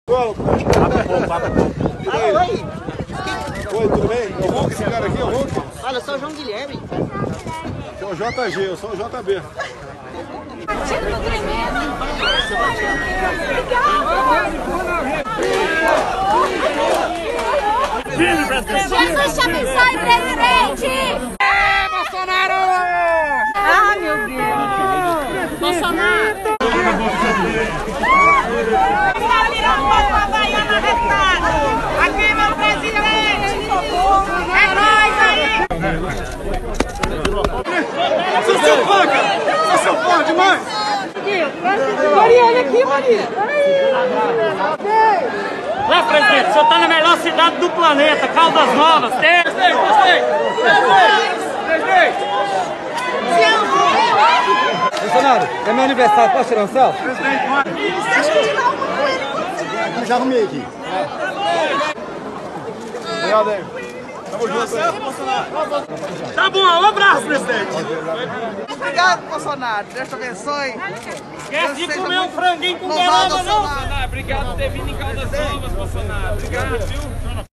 Oi, tudo bem? É o Hulk, esse cara aqui é o Hulk? Olha, eu sou o João Guilherme. Eu sou o JG, eu sou o JB. Jesus te abençoe, presidente! É, Bolsonaro! Ah, meu Deus! Bolsonaro! Aqui, meu presidente! É nóis aí! Sou seu fã, cara! Sou seu fã demais! Mariana aqui, Maria! Ué, presidente, o senhor tá na melhor cidade do planeta, Caldas Novas. Presidente! Bolsonaro, é meu aniversário, posso tirar um selfie? Já arrumei aqui. Obrigado aí. Tamo junto aí. Tá bom, um abraço, presidente. Obrigado, Bolsonaro. Deus te abençoe. Esquece de Seja comer um muito franguinho com louvado, beirada, não. Bolsonaro. Obrigado por ter vindo em Caldas Novas, Bolsonaro. Obrigado, viu?